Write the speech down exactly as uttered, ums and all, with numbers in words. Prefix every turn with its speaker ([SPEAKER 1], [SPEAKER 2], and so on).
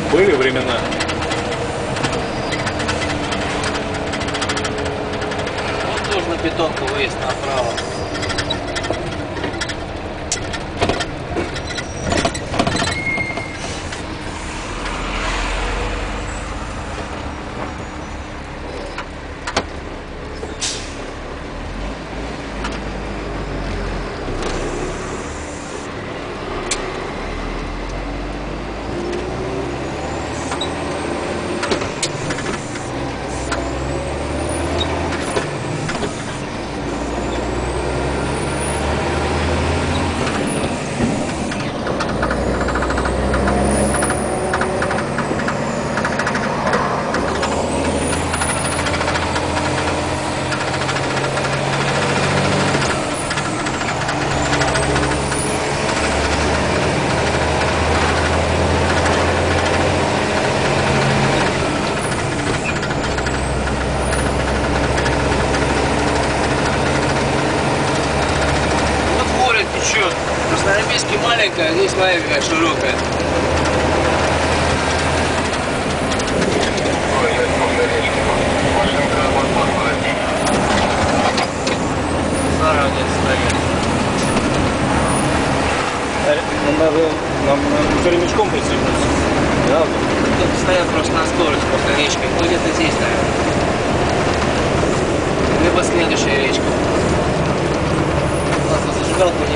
[SPEAKER 1] Были времена.
[SPEAKER 2] Вот тоже на бетонку выезд направо. Течет. Красноармейский маленькая, а здесь моя какая широкая. Заранее стоять.
[SPEAKER 1] Надо нам за ремешком пристегнуться. Да?
[SPEAKER 2] Тут стоят просто на скорость после речки. Вот где-то здесь, наверное. Либо следующая речка. У нас зажигалку